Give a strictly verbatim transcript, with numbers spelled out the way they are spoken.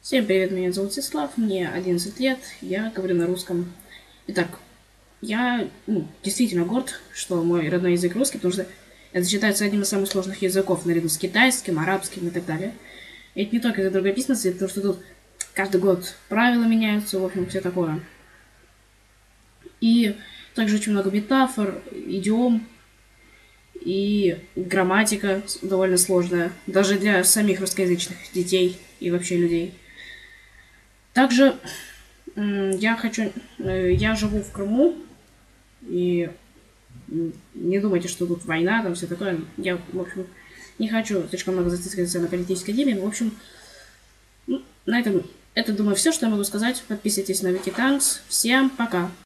Всем привет, меня зовут Сеслав, мне одиннадцать лет, я говорю на русском. Итак, я ну, действительно горд, что мой родной язык русский, потому что это считается одним из самых сложных языков, наряду с китайским, арабским и так далее. И это не только из-за другописности, потому что тут каждый год правила меняются, в общем, все такое. И также очень много метафор, идиом, и грамматика довольно сложная, даже для самих русскоязычных детей и вообще людей. Также я хочу... э, Я живу в Крыму, и не думайте, что тут война, там все такое. Я, в общем, не хочу слишком много зацикливаться на политической теме. В общем, ну, на этом это, думаю, все, что я могу сказать. Подписывайтесь на Викитанкс. Всем пока!